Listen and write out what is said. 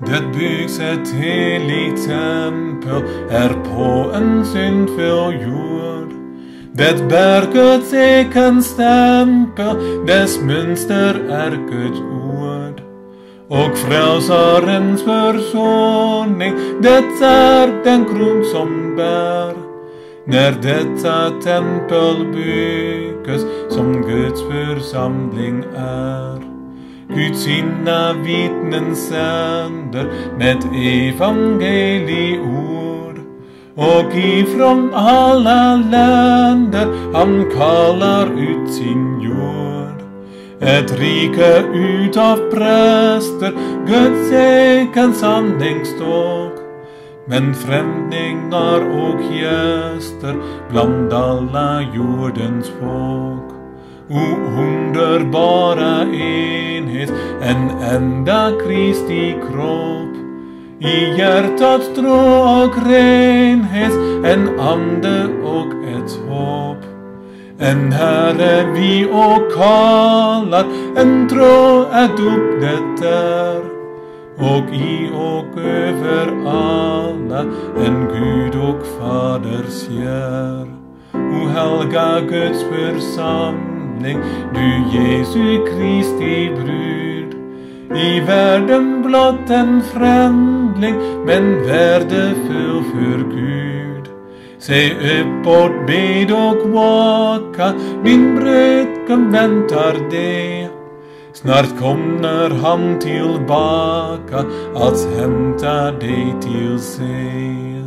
Det byggs ett heligt tempel här på en syndfull jord. Det bär Guds egen stämpel, dess mönster är Guds ord. Och frälsarens försoning, det är den grund som bär. När detta tempel bygges som Guds församling är. Gud sina vittnen sänder med evangeliord. Och ifrån alla länder han kallar ut sin jord. Ett rike utav präster, Guds egen sanningsstock. Men främlingar och gäster bland alla jordens folk. O underbara enhet, en enda Kristi kropp. I hjärtats tro och renhet, en ande och ett hopp. En Herre vi och kallar, en tro ett upp det är. Och i och över alla, en Gud och Faders kär. O helga Guds församling, du Jesu Kristi brud. I världen blott en främling, men värdefull för Gud. Se uppåt, bed och vaka, din brudgum väntar dig. Snart kommer han tillbaka att hämta dig till sig.